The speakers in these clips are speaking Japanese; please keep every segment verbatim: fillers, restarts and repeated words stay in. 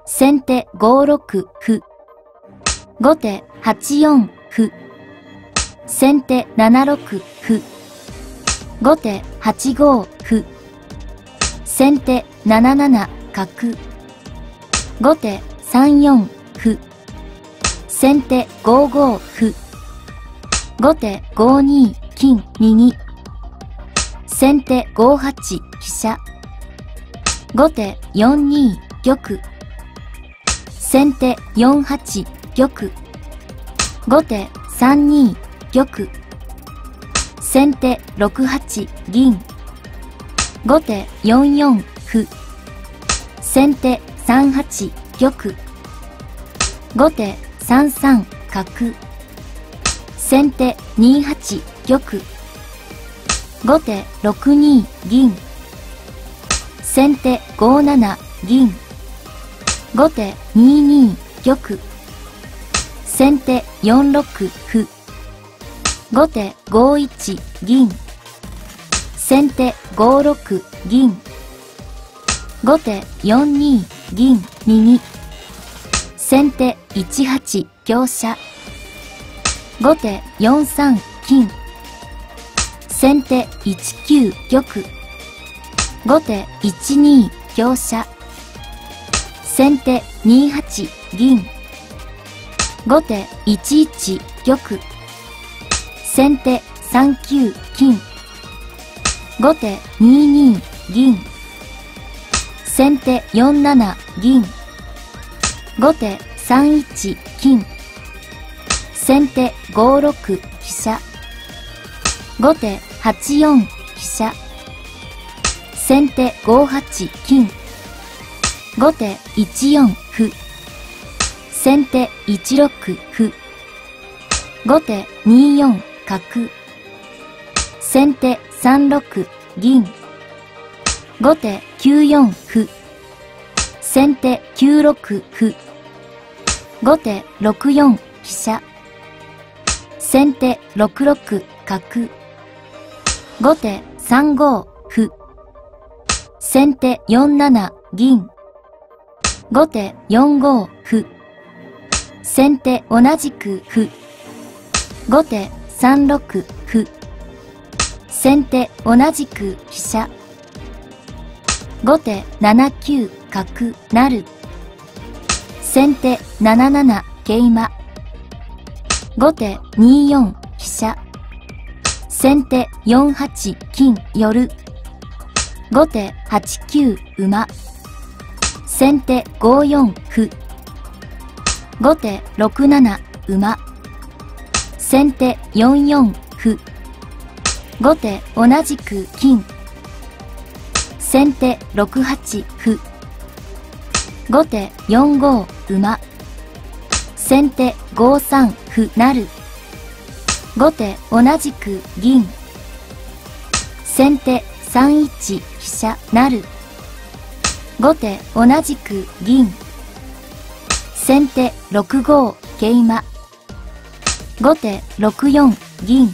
先手ごろく歩。後手はちよん歩。先手ななろく歩。後手はちご歩。先手なななな角。後手さんよん歩。先手ごご歩。後手ごに金右。先手ごはち飛車。後手よんに玉。先手よんはち玉。後手さんに玉。先手ろくはち銀。後手よんよん歩。先手さんはち玉。後手さんさん角。先手にはち玉。後手ろくに銀。先手ごなな銀。後手にに玉。先手よんろく歩。後手ごいち銀。先手ごろく銀。後手よんに銀右。先手いちはち香車。後手よんさん金。先手いちきゅう玉。後手いちに香車。先手にはち銀。後手いちいち玉。先手さんきゅう金。後手にに銀。先手よんなな銀。後手さんいち金。先手ごろく飛車。後手はちよん飛車。先手ごはち金。後手いちよん歩。先手いちろく歩。後手によん角。先手さんろく銀。後手きゅうよん歩。先手きゅうろく歩。後手ろくよん飛車。先手ろくろく角。後手さんご歩。先手よんなな銀。後手よんご歩。先手同じく歩。後手さんろく歩。先手同じく飛車。後手ななきゅう角成。先手なななな桂馬。後手によん飛車。先手よんはち金寄。後手はちきゅう馬。先手ごよん歩。後手ろくなな馬。先手よんよん歩。後手同じく金。先手ろくはち歩。後手よんご馬。先手ごさん歩成。後手同じく銀。先手さんいち飛車成。後手同じく銀。先手ろくご桂馬。後手ろくよん銀。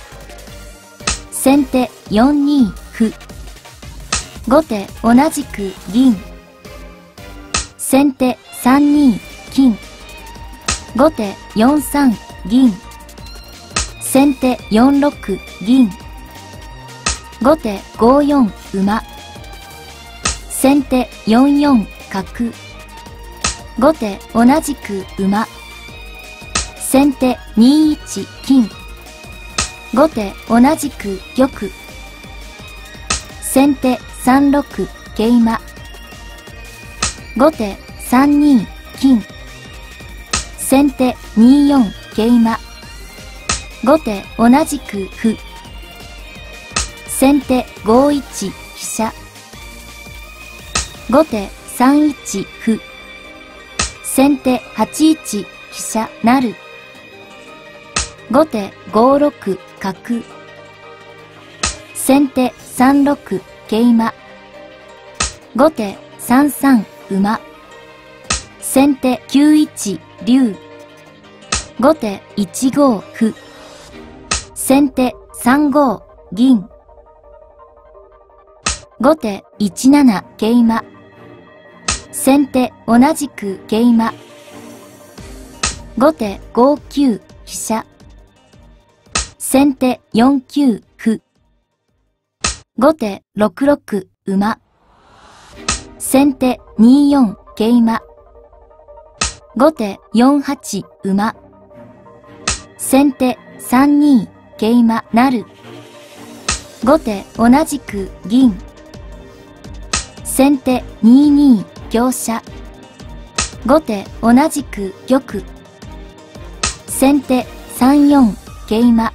先手よんに歩。後手同じく銀。先手さんに金。後手よんさん銀。先手よんろく銀。後手ごよん馬。先手よんよん角。後手同じく馬。先手にいち金。後手同じく玉。先手さんろく桂馬。後手さんに金。先手によん桂馬。後手同じく歩。先手ごいち飛車。後手さんいち歩。先手はちいち飛車成。後手ごろく角。先手さんろく桂馬。後手さんさん馬。先手きゅういち竜。後手いちご歩。先手さんご銀。後手いちなな桂馬。 先手同じく桂馬。後手ご九飛車。先手よん九歩。後手ろく六馬。先手に四桂馬。後手よん八馬。先手さん二桂馬成。後手同じく銀。先手に二香車。後手同じく玉。先手さん四桂馬。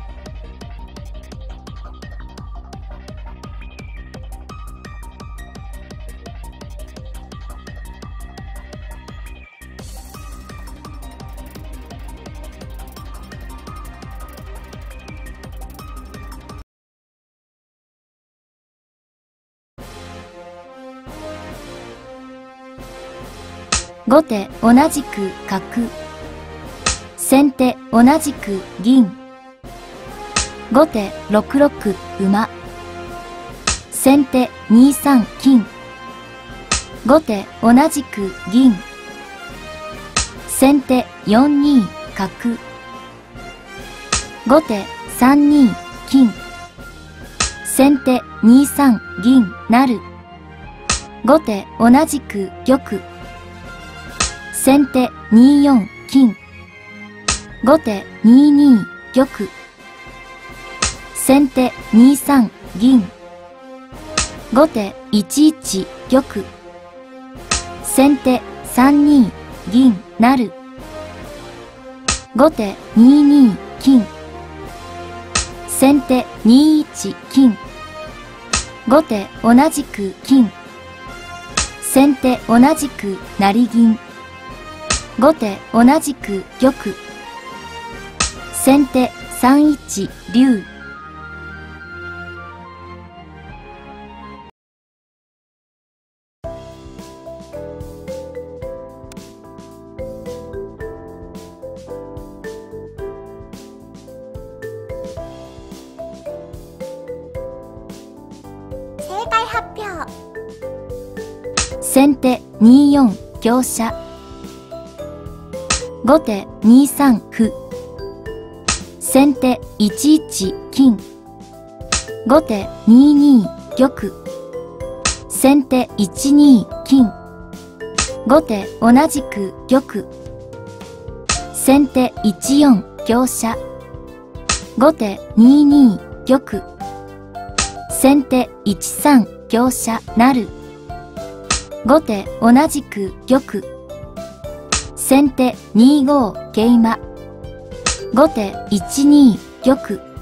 後手同じく角。先手同じく銀。後手ろく六馬。先手に三金。後手同じく銀。先手よん二角。後手さん二金。先手に三銀成。後手同じく玉。先手に四金。後手に二玉。先手に三銀。後手いち一玉。先手さん二銀成。後手に二金。先手に一金。後手同じく金。先手同じく成銀。後手同じく玉。先手さん一竜。 正解発表。 先手に四香車。後手に三歩。先手いち一金。後手に二玉。先手いち二金。後手同じく玉。先手いち四香車。後手に二玉。先手いち三香車成。後手同じく玉。先手に五桂馬。後手いち二玉。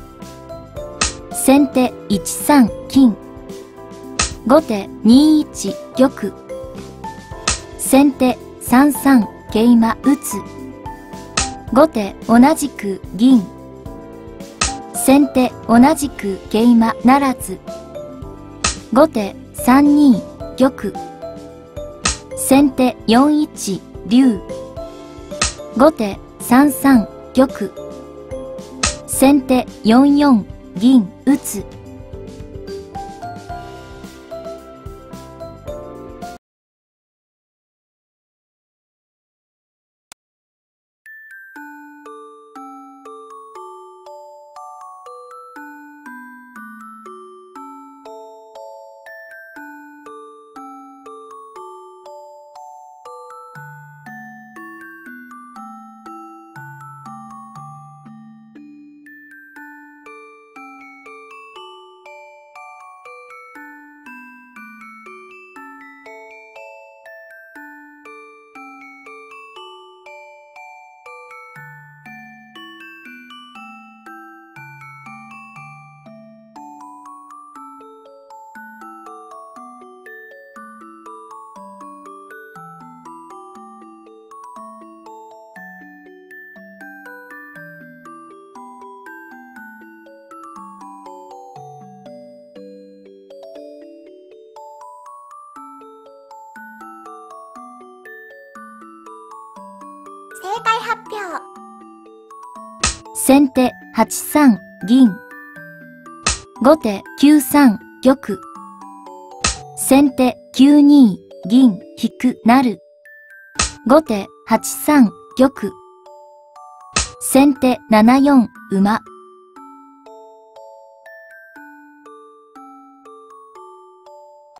先手いち三金。後手に一玉。先手さん三桂馬打つ。後手同じく銀。先手同じく桂馬ならず。後手さん二玉。先手よん一竜。後手さん三玉。先手よん四銀打つ。 正解発表。 先手はち三銀。後手きゅう三玉。先手きゅう二銀、引く、なる。後手はちさん玉。先手ななよん馬。